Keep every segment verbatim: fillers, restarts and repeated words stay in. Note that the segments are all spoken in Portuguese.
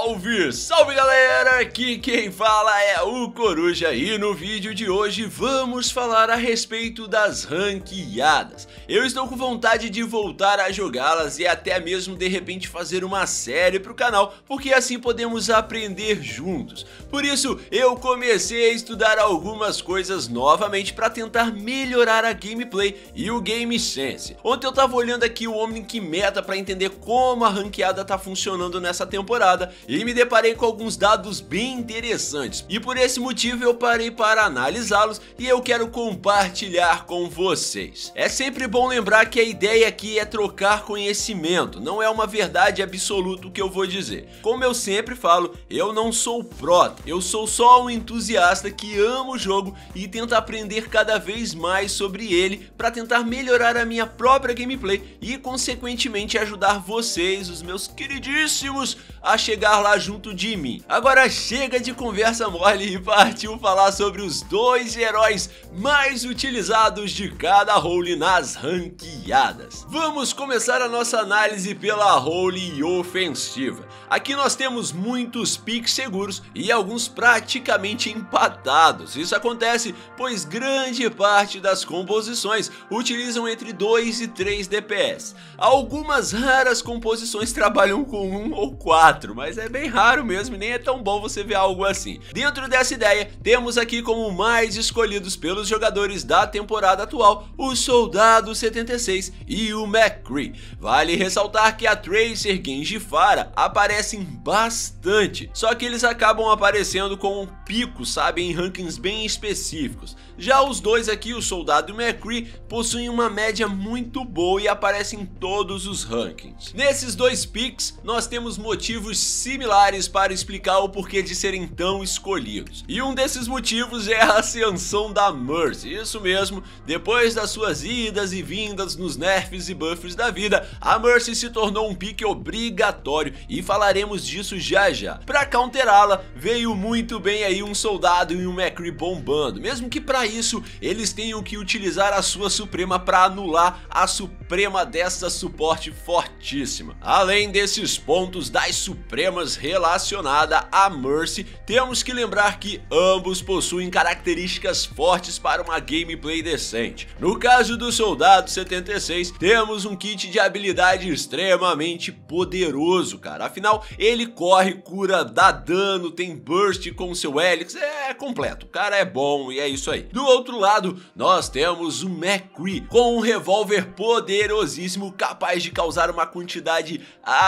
Salve, salve galera, aqui quem fala é o Coruja e no vídeo de hoje vamos falar a respeito das ranqueadas. Eu estou com vontade de voltar a jogá-las e até mesmo de repente fazer uma série para o canal, porque assim podemos aprender juntos. Por isso eu comecei a estudar algumas coisas novamente para tentar melhorar a gameplay e o game sense. Ontem eu tava olhando aqui o Omnic Meta para entender como a ranqueada tá funcionando nessa temporada e me deparei com alguns dados bem interessantes, e por esse motivo eu parei para analisá-los e eu quero compartilhar com vocês. É sempre bom lembrar que a ideia aqui é trocar conhecimento, não é uma verdade absoluta o que eu vou dizer. Como eu sempre falo, eu não sou prota, eu sou só um entusiasta que ama o jogo e tenta aprender cada vez mais sobre ele para tentar melhorar a minha própria gameplay e consequentemente ajudar vocês, os meus queridíssimos, a chegar lá junto de mim. Agora chega de conversa mole e partiu falar sobre os dois heróis mais utilizados de cada role nas ranqueadas. Vamos começar a nossa análise pela role ofensiva. Aqui nós temos muitos picks seguros e alguns praticamente empatados. Isso acontece pois grande parte das composições utilizam entre dois e três D P S. Algumas raras composições trabalham com um ou quatro, mas é bem raro mesmo e nem é tão bom você ver algo assim. Dentro dessa ideia, temos aqui como mais escolhidos pelos jogadores da temporada atual o Soldado setenta e seis e o McCree. Vale ressaltar que a Tracer, Genji e Pharah aparecem bastante, só que eles acabam aparecendo com um pico, sabe, em rankings bem específicos. Já os dois aqui, o Soldado e o McCree, possuem uma média muito boa e aparecem em todos os rankings. Nesses dois picks, nós temos motivos similares para explicar o porquê de serem tão escolhidos. E um desses motivos é a ascensão da Mercy, isso mesmo, depois das suas idas e vindas nos nerfs e buffs da vida, a Mercy se tornou um pick obrigatório e falaremos disso já já. Para counterá-la, veio muito bem aí um Soldado e um McCree bombando, mesmo que para isso eles tenham que utilizar a sua Suprema para anular a Suprema dessa suporte fortíssima. Além desses pontos das Supremas relacionada a Mercy, temos que lembrar que ambos possuem características fortes para uma gameplay decente. No caso do Soldado setenta e seis, temos um kit de habilidade extremamente poderoso, cara. Afinal, ele corre, cura, dá dano, tem burst com seu Helix, é completo. O cara é bom e é isso aí. Do outro lado, nós temos o McCree com um revólver poderosíssimo capaz de causar uma quantidade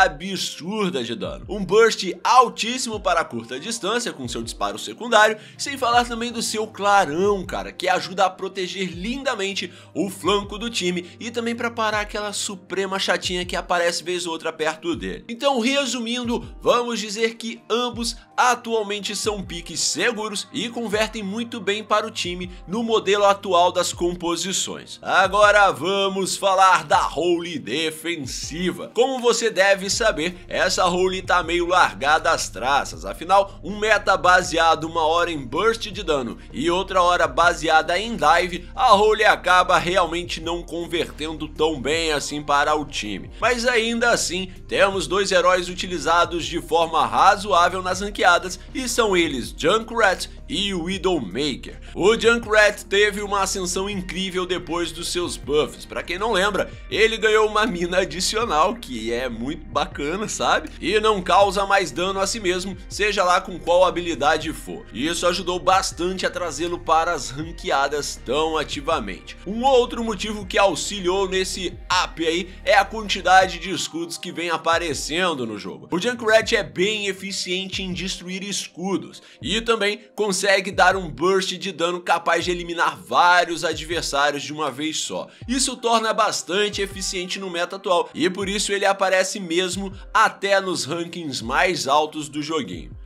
absurda de dano. Um burst altíssimo para curta distância com seu disparo secundário, sem falar também do seu clarão, cara, que ajuda a proteger lindamente o flanco do time e também para parar aquela Suprema chatinha que aparece vez ou outra perto dele. Então, resumindo, vamos dizer que ambos atualmente são piques seguros e convertem muito bem para o time no modelo atual das composições. Agora vamos falar da role defensiva. Como você deve saber, essa role tá meio largada às traças, afinal um meta baseado uma hora em burst de dano e outra hora baseada em dive, a role acaba realmente não convertendo tão bem assim para o time. Mas ainda assim, temos dois heróis utilizados de forma razoável nas ranqueadas e são eles Junkrat e o Widowmaker. O Junkrat teve uma ascensão incrível depois dos seus buffs. Para quem não lembra, ele ganhou uma mina adicional que é muito bacana, sabe? E não causa mais dano a si mesmo, seja lá com qual habilidade for. Isso ajudou bastante a trazê-lo para as ranqueadas tão ativamente. Um outro motivo que auxiliou nesse up aí é a quantidade de escudos que vem aparecendo no jogo. O Junkrat é bem eficiente em destruir escudos e também consegue dar um burst de dano capaz de eliminar vários adversários de uma vez só. Isso torna bastante eficiente no meta atual e por isso ele aparece mesmo até nos rankings mais altos do joguinho.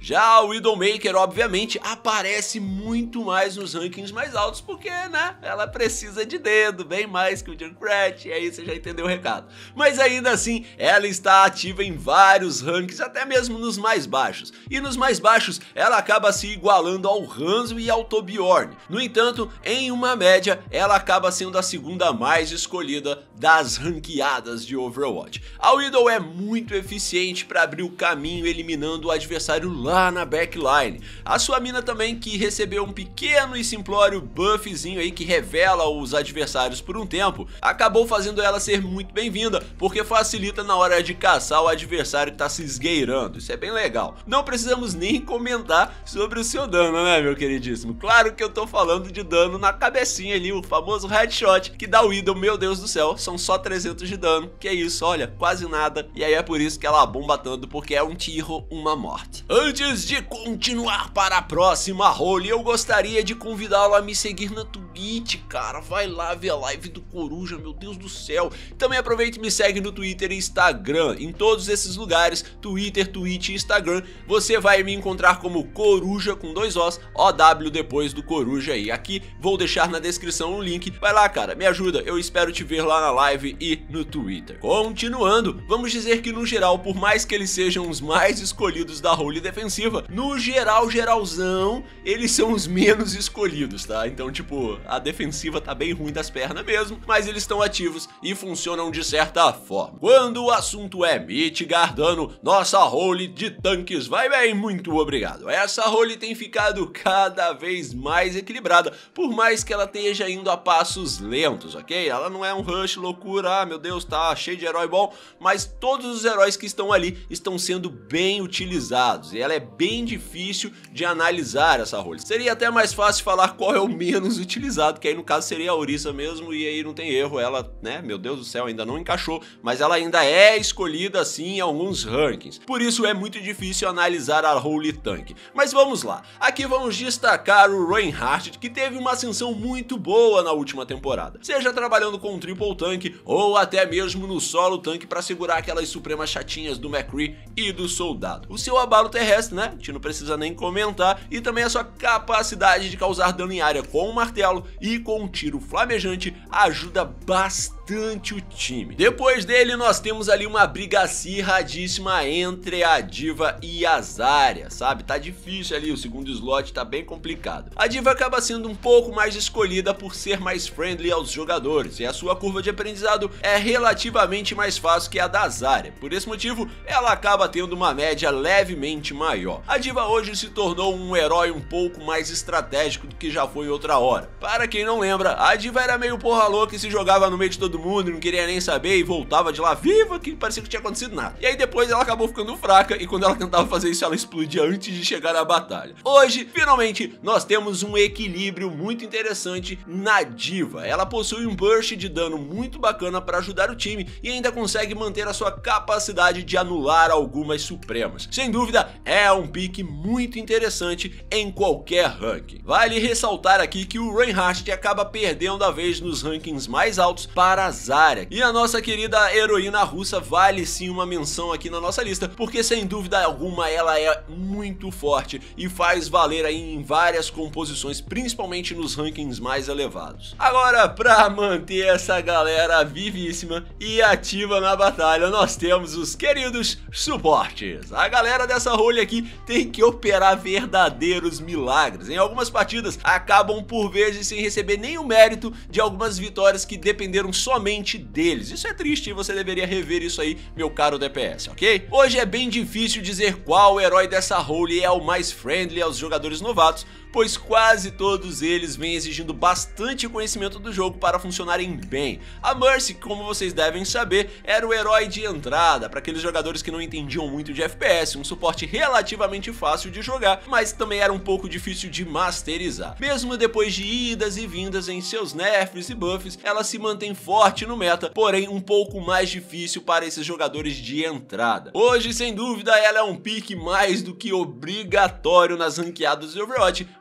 Já a Widowmaker, obviamente, aparece muito mais nos rankings mais altos, porque, né, ela precisa de dedo, bem mais que o Junkrat, e aí você já entendeu o recado. Mas ainda assim, ela está ativa em vários rankings, até mesmo nos mais baixos. E nos mais baixos, ela acaba se igualando ao Hanzo e ao Torbjorn. No entanto, em uma média, ela acaba sendo a segunda mais escolhida das ranqueadas de Overwatch. A Widow é muito eficiente para abrir o caminho, eliminando o adversário lá na backline. A sua mina também, que recebeu um pequeno e simplório buffzinho aí que revela os adversários por um tempo, acabou fazendo ela ser muito bem-vinda, porque facilita na hora de caçar o adversário que tá se esgueirando. Isso é bem legal. Não precisamos nem comentar sobre o seu dano, né, meu queridíssimo? Claro que eu tô falando de dano na cabecinha ali, o famoso headshot, que dá o Widow, meu Deus do céu, são só trezentos de dano. Que é isso, olha, quase nada. E aí é por isso que ela bomba tanto, porque é um tiro, uma morte. Antes de continuar para a próxima role, eu gostaria de convidá-lo a me seguir na Twitch, cara. Vai lá ver a live do Coruja, meu Deus do céu. Também aproveita e me segue no Twitter e Instagram. Em todos esses lugares, Twitter, Twitch e Instagram, você vai me encontrar como Coruja com dois Os, O W depois do Coruja aí. Aqui vou deixar na descrição um link. Vai lá, cara, me ajuda. Eu espero te ver lá na live e no Twitter. Continuando, vamos dizer que no geral, por mais que eles sejam os mais escolhidos da role defensiva, no geral, geralzão, eles são os menos escolhidos, tá? Então, tipo, a defensiva tá bem ruim das pernas mesmo, mas eles estão ativos e funcionam de certa forma. Quando o assunto é mitigar dano, nossa role de tanques vai bem, muito obrigado. Essa role tem ficado cada vez mais equilibrada, por mais que ela esteja indo a passos lentos, ok? Ela não é um rush loucura, ah, meu Deus, tá cheio de herói bom, mas todos os heróis que estão ali estão sendo bem utilizados, e ela é bem difícil de analisar essa role. Seria até mais fácil falar qual é o menos utilizado, que aí no caso seria a Orisa mesmo, e aí não tem erro, ela, né, meu Deus do céu, ainda não encaixou, mas ela ainda é escolhida assim em alguns rankings. Por isso é muito difícil analisar a role tank. Mas vamos lá, aqui vamos destacar o Reinhardt, que teve uma ascensão muito boa na última temporada, seja trabalhando com um triple tank ou até mesmo no solo tank para segurar aquelas supremas chatinhas do McCree e do Soldado. O seu abalo terrestre, né, a gente não precisa nem comentar, e também a sua capacidade de causar dano em área com o martelo e com um tiro flamejante ajuda bastante o time. Depois dele nós temos ali uma briga acirradíssima entre a D.Va e a Zarya, sabe? Tá difícil ali, o segundo slot tá bem complicado. A D.Va acaba sendo um pouco mais escolhida por ser mais friendly aos jogadores, e a sua curva de aprendizado é relativamente mais fácil que a da Zarya. Por esse motivo, ela acaba tendo uma média levemente maior. A D.Va hoje se tornou um herói um pouco mais estratégico do que já foi outra hora. Para quem não lembra, a D.Va era meio porra louca e se jogava no meio de todo mundo e não queria nem saber e voltava de lá viva, que parecia que não tinha acontecido nada. E aí depois ela acabou ficando fraca, e quando ela tentava fazer isso ela explodia antes de chegar à batalha. Hoje, finalmente, nós temos um equilíbrio muito interessante na D.Va. Ela possui um burst de dano muito bacana para ajudar o time e ainda consegue manter a sua capacidade de anular algumas supremas. Sem dúvida, é um pick muito interessante em qualquer ranking. Vale ressaltar aqui que o Reinhardt acaba perdendo a vez nos rankings mais altos para a Zarya, e a nossa querida heroína russa vale sim uma menção aqui na nossa lista, porque sem dúvida alguma ela é muito forte e faz valer aí em várias composições, principalmente nos rankings mais elevados. Agora, para manter essa galera vivíssima e ativa na batalha, nós temos os queridos suportes. A galera dessa role aqui tem que operar verdadeiros milagres. Em algumas partidas acabam por vezes sem receber nenhum mérito de algumas vitórias que dependeram somente deles. Isso é triste e você deveria rever isso aí, meu caro D P S, ok? Hoje é bem difícil dizer qual herói dessa role é o mais friendly aos jogadores novatos, pois quase todos eles vêm exigindo bastante conhecimento do jogo para funcionarem bem. A Mercy, como vocês devem saber, era o herói de entrada para aqueles jogadores que não entendiam muito de F P S, um suporte relativamente fácil de jogar, mas também era um pouco difícil de masterizar. Mesmo depois de idas e vindas em seus nerfs e buffs, ela se mantém forte no meta, porém um pouco mais difícil para esses jogadores de entrada. Hoje, sem dúvida, ela é um pick mais do que obrigatório nas ranqueadas de Overwatch,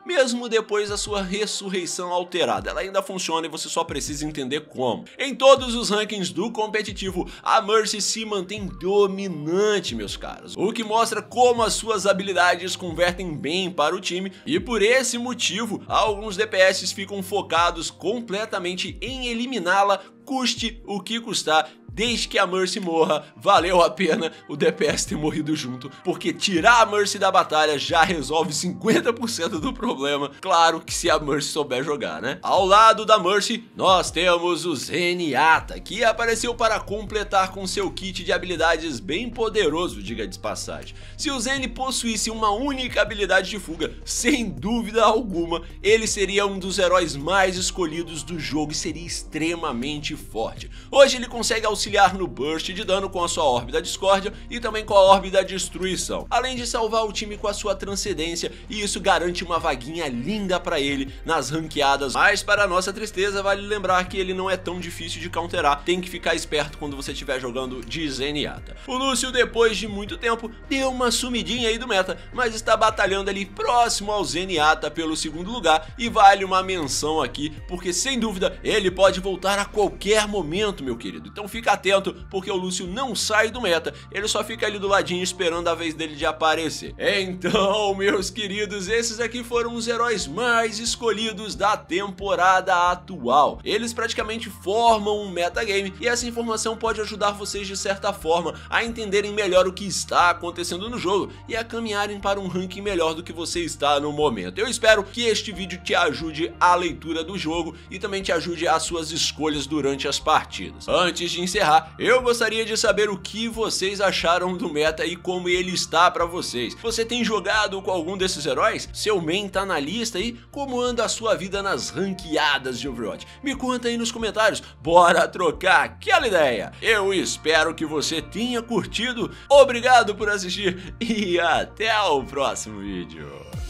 mesmo depois da sua ressurreição alterada. Ela ainda funciona e você só precisa entender como. Em todos os rankings do competitivo, a Mercy se mantém dominante, meus caros, o que mostra como as suas habilidades convertem bem para o time, e por esse motivo, alguns D P S ficam focados completamente em eliminá-la, custe o que custar. Desde que a Mercy morra, valeu a pena o D P S ter morrido junto, porque tirar a Mercy da batalha já resolve cinquenta por cento do problema, claro que se a Mercy souber jogar, né? Ao lado da Mercy, nós temos o Zenyatta, que apareceu para completar com seu kit de habilidades bem poderoso, diga de passagem. Se o Zen possuísse uma única habilidade de fuga, sem dúvida alguma, ele seria um dos heróis mais escolhidos do jogo e seria extremamente forte. Hoje ele consegue auxiliar auxiliar no burst de dano com a sua orbe da discórdia e também com a orbe da destruição, além de salvar o time com a sua transcendência, e isso garante uma vaguinha linda pra ele nas ranqueadas. Mas para nossa tristeza, vale lembrar que ele não é tão difícil de counterar, tem que ficar esperto quando você estiver jogando de Zenyatta. O Lúcio, depois de muito tempo, deu uma sumidinha aí do meta, mas está batalhando ali próximo ao Zenyatta pelo segundo lugar, e vale uma menção aqui, porque sem dúvida ele pode voltar a qualquer momento, meu querido, então fica atento, porque o Lúcio não sai do meta, ele só fica ali do ladinho esperando a vez dele de aparecer. Então, meus queridos, esses aqui foram os heróis mais escolhidos da temporada atual. Eles praticamente formam um metagame, e essa informação pode ajudar vocês de certa forma a entenderem melhor o que está acontecendo no jogo e a caminharem para um ranking melhor do que você está no momento. Eu espero que este vídeo te ajude à leitura do jogo e também te ajude às suas escolhas durante as partidas. Antes de encerrar, eu gostaria de saber o que vocês acharam do meta e como ele está pra vocês. Você tem jogado com algum desses heróis? Seu main tá na lista aí? Como anda a sua vida nas ranqueadas de Overwatch? Me conta aí nos comentários, bora trocar aquela ideia. Eu espero que você tenha curtido, obrigado por assistir e até o próximo vídeo.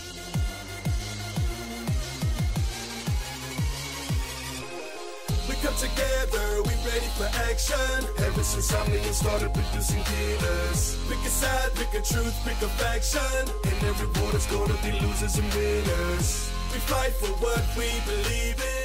Come together, we ready for action. Ever since Omnium started producing killers. Pick a side, pick a truth, pick a faction. And every war is gonna be losers and winners. We fight for what we believe in.